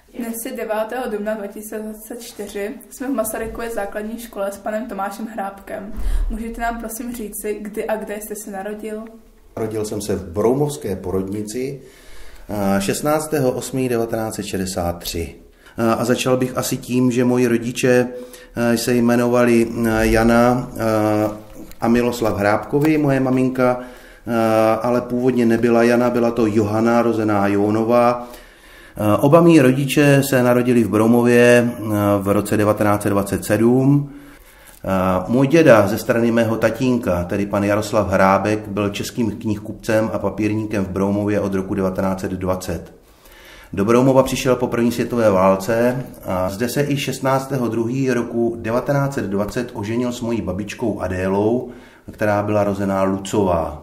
Dnes je 9. dubna 2024. Jsme v Masarykově základní škole s panem Tomášem Hrábkem. Můžete nám prosím říci, kdy a kde jste se narodil? Narodil jsem se v Broumovské Porodnici 16.8.1963. A začal bych asi tím, že moji rodiče se jmenovali Jana a Miloslav Hrábkovi, moje maminka, ale původně nebyla Jana, byla to Johana, rozená Jónová. Oba mý rodiče se narodili v Broumově v roce 1927. Můj děda ze strany mého tatínka, tedy pan Jaroslav Hrábek, byl českým knihkupcem a papírníkem v Broumově od roku 1920. Do Broumova přišel po první světové válce a zde se i 16.2. roku 1920 oženil s mojí babičkou Adélou, která byla rozená Lucová.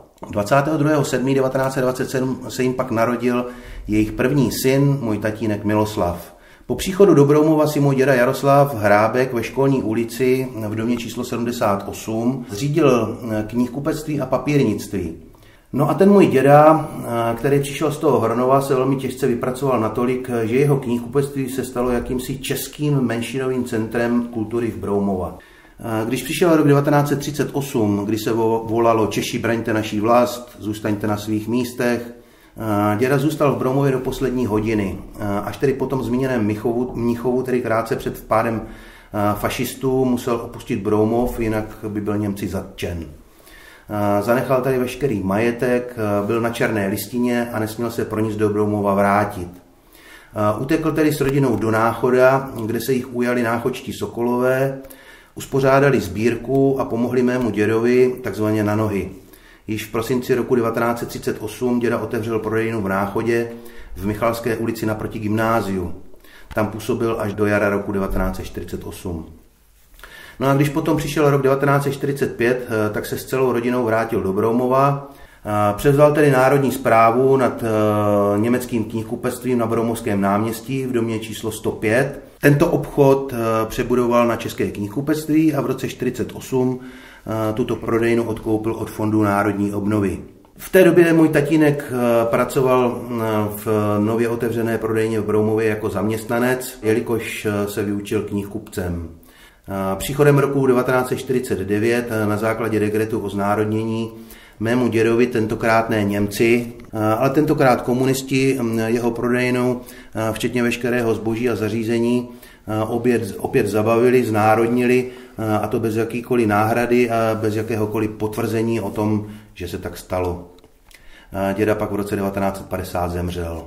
22.7.1927 se jim pak narodil jejich první syn, můj tatínek Miloslav. Po příchodu do Broumova si můj děda Jaroslav Hrábek ve Školní ulici v domě číslo 78 zřídil knihkupectví a papírnictví. No a ten můj děda, který přišel z toho Hronova, se velmi těžce vypracoval natolik, že jeho knihkupectví se stalo jakýmsi českým menšinovým centrem kultury v Broumova. Když přišel rok 1938, kdy se volalo Češi, braňte naší vlast, zůstaňte na svých místech, děda zůstal v Broumově do poslední hodiny, až tedy po tom zmíněném Mnichovu, tedy krátce před vpádem fašistů, musel opustit Broumov, jinak by byl Němci zatčen. Zanechal tady veškerý majetek, byl na černé listině a nesměl se pro nic do Broumova vrátit. Utekl tedy s rodinou do Náchoda, kde se jich ujali náchodští sokolové, uspořádali sbírku a pomohli mému dědovi takzvaně na nohy. Již v prosinci roku 1938 děda otevřel prodejnu v Náchodě v Michalské ulici naproti gymnáziu. Tam působil až do jara roku 1948. No a když potom přišel rok 1945, tak se s celou rodinou vrátil do Broumova. Převzal tedy národní správu nad německým knihkupectvím na Broumovském náměstí v domě číslo 105. Tento obchod přebudoval na české knihkupectví a v roce 1948 tuto prodejnu odkoupil od Fondu národní obnovy. V té době můj tatínek pracoval v nově otevřené prodejně v Broumově jako zaměstnanec, jelikož se vyučil knihkupcem. Příchodem roku 1949 na základě dekretu o znárodnění mému dědovi, tentokrát ne Němci, ale tentokrát komunisti, jeho prodejnou, včetně veškerého zboží a zařízení, opět zabavili, znárodnili, a to bez jakýkoliv náhrady a bez jakéhokoliv potvrzení o tom, že se tak stalo. Děda pak v roce 1950 zemřel.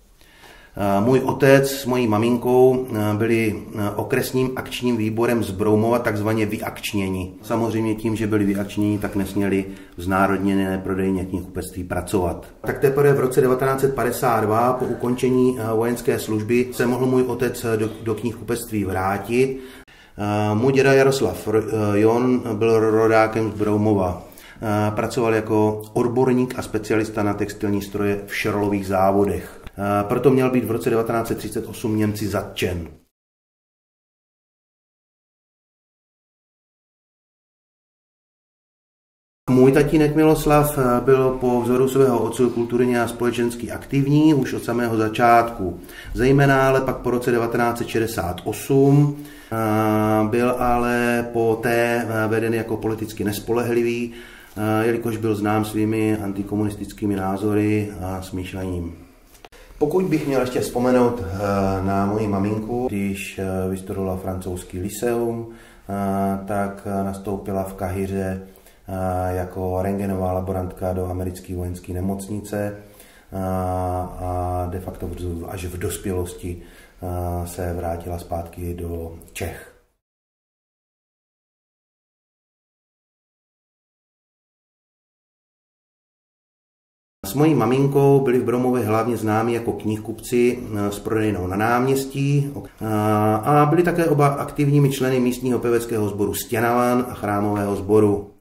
Můj otec s mojí maminkou byli okresním akčním výborem z Broumova takzvaně vyakčněni. Samozřejmě tím, že byli vyakčněni, tak nesměli v znárodněné prodejně knihkupectví pracovat. Tak teprve v roce 1952 po ukončení vojenské služby se mohl můj otec do knihkupectví vrátit. Můj děda Jaroslav Jon byl rodákem z Broumova. Pracoval jako odborník a specialista na textilní stroje v Šerlových závodech. Proto měl být v roce 1938 Němci zatčen. Můj tatínek Miloslav byl po vzoru svého otce kulturně a společensky aktivní už od samého začátku. Zejména ale pak po roce 1968 byl ale poté veden jako politicky nespolehlivý, jelikož byl znám svými antikomunistickými názory a smýšlením. Pokud bych měl ještě vzpomenout na moji maminku, když vystudovala francouzský lyceum, tak nastoupila v Kahiře jako rentgenová laborantka do americké vojenské nemocnice a de facto až v dospělosti se vrátila zpátky do Čech. S mojí maminkou byli v Broumově hlavně známí jako knihkupci s prodejnou na náměstí a byli také oba aktivními členy místního pěveckého sboru Stěnavan a chrámového sboru.